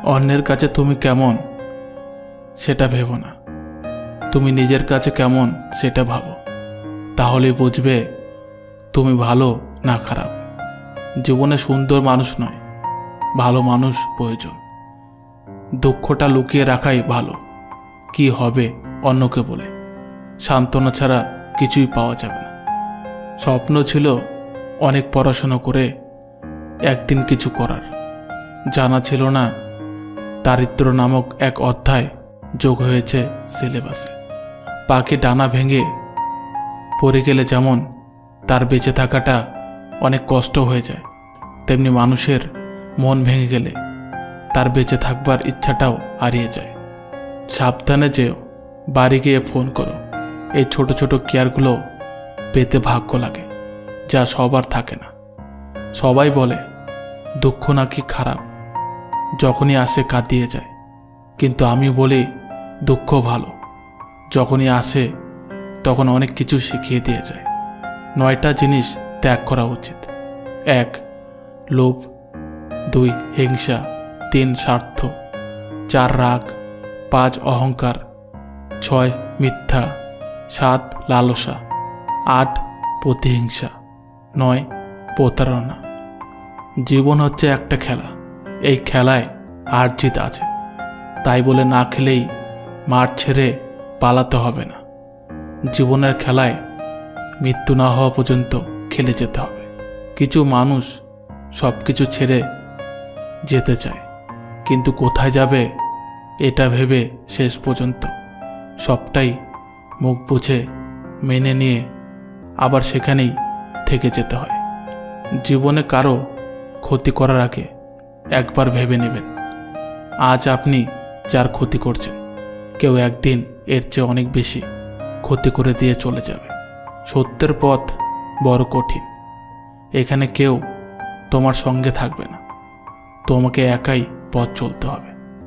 অন্যের কাছে তুমি কেমন সেটা ভেবো না, তুমি নিজের কাছে কেমন সেটা ভাবো। তাহলে বুঝবে তুমি ভালো না খারাপ। জীবনে সুন্দর মানুষ নয়, ভালো মানুষ প্রয়োজন। দুঃখটা লুকিয়ে রাখাই ভালো। কি হবে অন্যকে বলে, সান্ত্বনা ছাড়া কিছুই পাওয়া যাবে না। স্বপ্ন ছিল অনেক পড়াশোনা করে একদিন কিছু করার, জানা ছিল না দারিদ্র নামক এক অধ্যায় যোগ হয়েছে সিলেবাসে। পাখি ডানা ভেঙে পড়ে গেলে যেমন তার বেঁচে থাকাটা অনেক কষ্ট হয়ে যায়, তেমনি মানুষের মন ভেঙে গেলে তার বেঁচে থাকবার ইচ্ছাটাও হারিয়ে যায়। সাবধানে যেও, বাড়ি গিয়ে ফোন করো। এই ছোট ছোট কেয়ারগুলো পেতে ভাগ্য লাগে, যা সবার থাকে না। সবাই বলে দুঃখ নাকি খারাপ, যখনই আসে কাঁদিয়ে যায়। কিন্তু আমি বলি দুঃখ ভালো, যখনই আসে তখন অনেক কিছু শিখিয়ে দিয়ে যায়। 9টা জিনিস ত্যাগ করা উচিত। 1. লোভ। 2. হিংসা। 3. স্বার্থ। 4. রাগ। 5. অহংকার। 6. মিথ্যা। 7. লালসা। 8. প্রতিহিংসা। 9. প্রতারণা। জীবন হচ্ছে একটা খেলা, এই খেলায় হার জিত আছে। তাই বলে না খেলেই মাঠ ছেড়ে পালাতে হবে না। জীবনের খেলায় মৃত্যু না হওয়া পর্যন্ত খেলে যেতে হবে। কিছু মানুষ সব কিছু ছেড়ে যেতে চায়, কিন্তু কোথায় যাবে এটা ভেবে শেষ পর্যন্ত সবটাই মুখ বুঝে মেনে নিয়ে আবার সেখানেই থেকে যেতে হয়। জীবনে কারো ক্ষতি করার আগে একবার ভেবে নেবেন, আজ আপনি যার ক্ষতি করছেন কেউ একদিন এর চেয়ে অনেক বেশি ক্ষতি করে দিয়ে চলে যাবে। সত্যের পথ বড় কঠিন। এখানে কেউ তোমার সঙ্গে থাকবে না, তোমাকে একাই পথ চলতে হবে।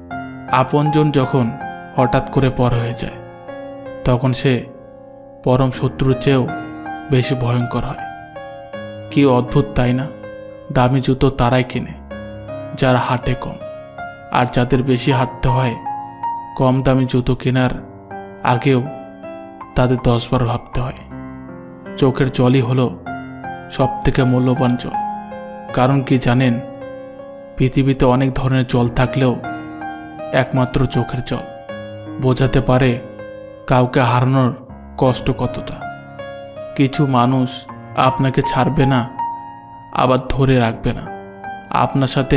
আপনজন যখন হঠাৎ করে পর হয়ে যায়, তখন সে পরম শত্রুর চেয়েও বেশি ভয়ঙ্কর হয়। কি অদ্ভুত তাই না? দামি জুতো তারাই কেনে যারা হাঁটে কম, আর যাদের বেশি হাঁটতে হয় কম দামি জুতো কেনার আগেও তাদের 10 বার ভাবতে হয়। চোখের জলই হলো সব থেকে মূল্যবান জল। কারণ কি জানেন, পৃথিবীতে অনেক ধরনের জল থাকলেও একমাত্র চোখের জল বোঝাতে পারে কাউকে হারানোর কষ্ট কতটা। কিছু মানুষ আপনাকে ছাড়বে না, আবার ধরে রাখবে না। আপনার সাথে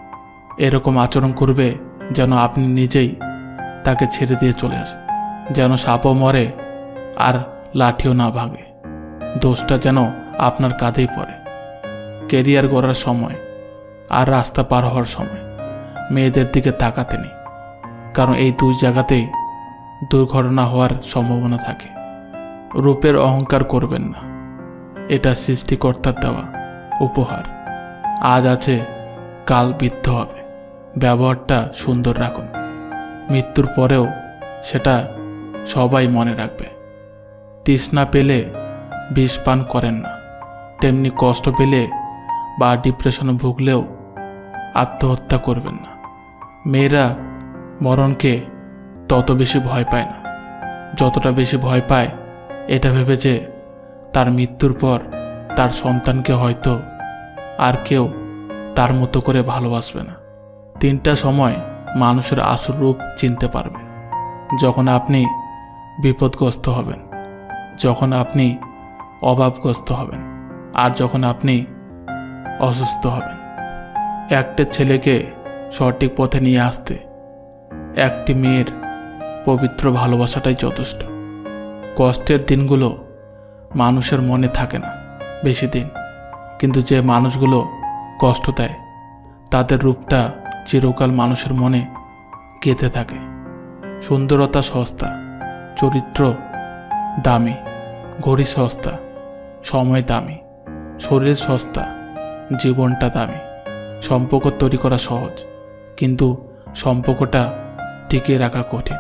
এরকম আচরণ করবে যেন আপনি নিজেই তাকে ছেড়ে দিয়ে চলে আসেন, যেন সাপও মরে আর লাঠিও না ভাঙে। দোষটা যেন আপনার কাঁধেই পড়ে। কেরিয়ার গড়ার সময় আর রাস্তা পার হওয়ার সময় মেয়েদের দিকে তাকাতে নেই, কারণ এই 2 জায়গাতেই দুর্ঘটনা হওয়ার সম্ভাবনা থাকে। রূপের অহংকার করবেন না, এটা সৃষ্টিকর্তার দেওয়া উপহার। আজ আছে কাল বৃদ্ধ হবে, ব্যবহারটা সুন্দর রাখুন। মৃত্যুর পরেও সেটা সবাই মনে রাখবে। তৃষ্ণা পেলে বিষ পান করেন না, তেমনি কষ্ট পেলে বা ডিপ্রেশনে ভুগলেও আত্মহত্যা করবেন না। মেয়েরা মরণকে তত বেশি ভয় পায় না যতটা বেশি ভয় পায় এটা ভেবে যে তার মৃত্যুর পর তার সন্তানকে হয়তো আর কেউ তার মতো করে ভালোবাসবে না। 3টা সময় মানুষের আসল রূপ চিনতে পারবেন: যখন আপনি বিপদগ্রস্ত হবেন, যখন আপনি অভাবগ্রস্ত হবেন, আর যখন আপনি অসুস্থ হবেন। একটা ছেলেকে সঠিক পথে নিয়ে আসতে একটি মেয়ের পবিত্র ভালোবাসাটাই যথেষ্ট। কষ্টের দিনগুলো মানুষের মনে থাকে না বেশি দিন, কিন্তু যে মানুষগুলো কষ্ট দেয় তাদের রূপটা চিরকাল মানুষের মনে গেঁথে থাকে। সুন্দরতা সস্তা, চরিত্র দামি, ঘড়ি সস্তা, সময় দামি, শরীর সস্তা, জীবনটা দামি। সম্পর্ক তৈরি করা সহজ, কিন্তু সম্পর্কটা টিকিয়ে রাখা কঠিন।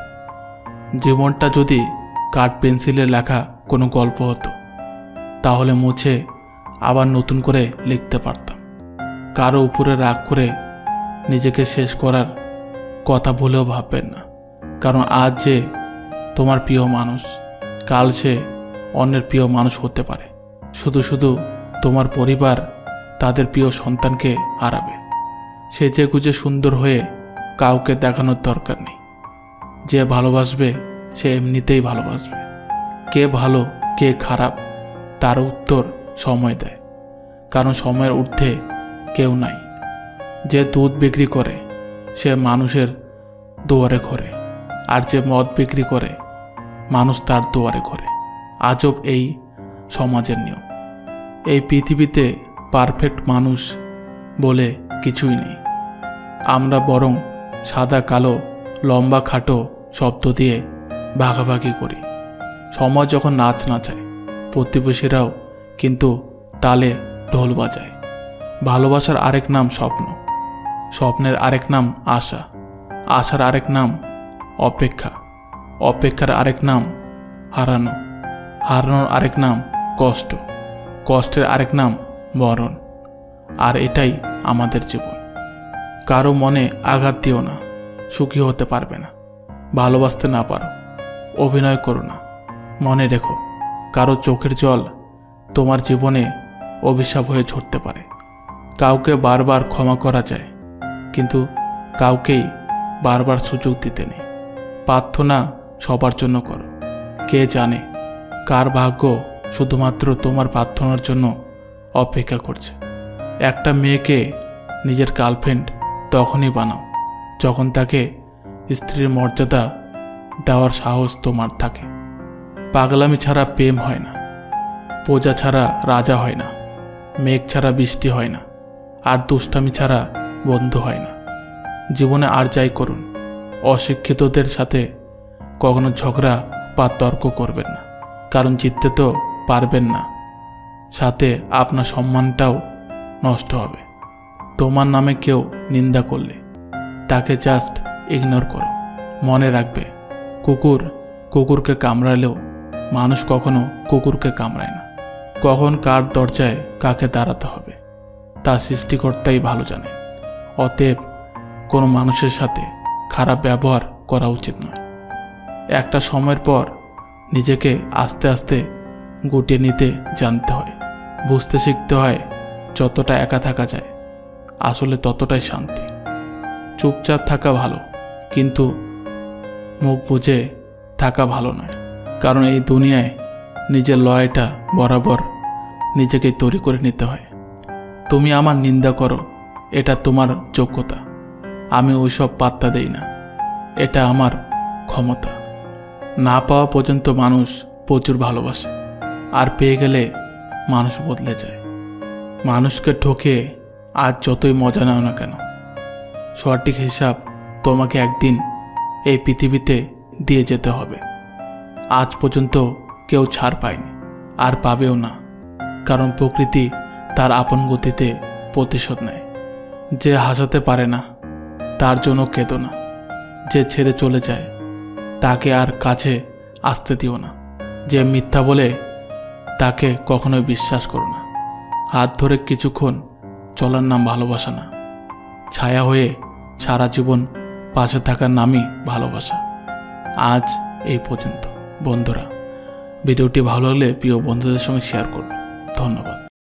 জীবনটা যদি কাঠ পেন্সিলে লেখা কোনো গল্প হতো, তাহলে মুছে আবার নতুন করে লিখতে পারতাম। কারো উপরে রাগ করে নিজেকে শেষ করার কথা ভুলেও ভাববেন না, কারণ আজ যে তোমার প্রিয় মানুষ, কাল সে অন্যের প্রিয় মানুষ হতে পারে। শুধু শুধু তোমার পরিবার তাদের প্রিয় সন্তানকে হারাবে। সেজে গুজে সুন্দর হয়ে কাউকে দেখানোর দরকার নেই। যে ভালোবাসবে সে এমনিতেই ভালোবাসবে। কে ভালো কে খারাপ তার উত্তর সময় দেয়, কারণ সময়ের ঊর্ধ্বে কেউ নাই। যে দুধ বিক্রি করে সে মানুষের দুয়ারে ঘোরে, আর যে মদ বিক্রি করে মানুষ তার দুয়ারে ঘোরে। আজব এই সমাজের নিয়ম। এই পৃথিবীতে পারফেক্ট মানুষ বলে কিছুই নেই। আমরা বরং সাদা কালো লম্বা খাটো শব্দ দিয়ে ভাগাভাগি করি। সমাজ যখন নাচ নাচায়, প্রতিবেশীরাও কিন্তু তালে ঢোল বাজায়। ভালোবাসার আরেক নাম স্বপ্ন, স্বপ্নের আরেক নাম আশা, আশার আরেক নাম অপেক্ষা, অপেক্ষার আরেক নাম হারানো, হারানোর আরেক নাম কষ্ট, কষ্টের আরেক নাম মরণ। আর এটাই আমাদের জীবন। কারো মনে আঘাত দিও না, সুখী হতে পারবে না। ভালোবাসতে না পারো, অভিনয় করো না। মনে রেখো, কারো চোখের জল তোমার জীবনে অভিশাপ হয়ে ঝরতে পারে। কাউকে বারবার ক্ষমা করা যায়, কিন্তু কাউকেই বারবার সুযোগ দিতে নেই। প্রার্থনা সবার জন্য করো। কে জানে কার ভাগ্য শুধুমাত্র তোমার প্রার্থনার জন্য অপেক্ষা করছে। একটা মেয়েকে নিজের গার্লফ্রেন্ড তখনই বানাও যখন তাকে স্ত্রীর মর্যাদা দেওয়ার সাহস তোমার থাকে। পাগলামি ছাড়া প্রেম হয় না, প্রজা ছাড়া রাজা হয় না, মেঘ ছাড়া বৃষ্টি হয় না, আর দুষ্টামি ছাড়া বন্ধু হয় না। জীবনে আর যাই করুন, অশিক্ষিতদের সাথে কখনো ঝগড়া বা তর্ক করবেন না, কারণ জিততে তো পারবেন না, সাথে আপনার সম্মানটাও নষ্ট হবে। তোমার নামে কেউ নিন্দা করলে তাকে জাস্ট ইগনোর করো। মনে রাখবে, কুকুর কুকুরকে কামড়ালেও মানুষ কখনো কুকুরকে কামড়ায় না। কখন কার দরজায় কাকে দাঁড়াতে হবে তা সৃষ্টিকর্তাই ভালো জানে। অতএব কোনো মানুষের সাথে খারাপ ব্যবহার করা উচিত নয়। একটা সময়ের পর নিজেকে আস্তে আস্তে গুটিয়ে নিতে জানতে হয়। বুঝতে শিখতে হয়, যতটা একা থাকা যায় আসলে ততটাই শান্তি। চুপচাপ থাকা ভালো, কিন্তু মুখ বুজে থাকা ভালো নয়। কারণ এই দুনিয়ায় নিজের লড়াইটা বরাবর নিজেকেই তৈরি করে নিতে হয়। তুমি আমার নিন্দা করো, এটা তোমার যোগ্যতা। আমি ওইসব পাত্তা দেই না, এটা আমার ক্ষমতা। না পাওয়া পর্যন্ত মানুষ প্রচুর ভালোবাসে, আর পেয়ে গেলে মানুষ বদলে যায়। মানুষকে ঠকে আজ যতই মজা নাও না কেন, সঠিক হিসাব তোমাকে একদিন এই পৃথিবীতে দিয়ে যেতে হবে। আজ পর্যন্ত কেউ ছাড় পায়নি, আর পাবেও না, কারণ প্রকৃতি তার আপন গতিতে প্রতিশোধ নেয়। যে হাসাতে পারে না তার জন্য কেঁদো না। যে ছেড়ে চলে যায় তাকে আর কাছে আসতে দিও না। যে মিথ্যা বলে তাকে কখনোই বিশ্বাস করো না। হাত ধরে কিছুক্ষণ চলার নাম ভালোবাসা না, ছায়া হয়ে সারা জীবন পাশে থাকার নামই ভালোবাসা। আজ এই পর্যন্ত। বন্ধুরা, ভিডিওটি ভালো লাগলে প্রিয় বন্ধুদের সঙ্গে শেয়ার করবেন। ধন্যবাদ।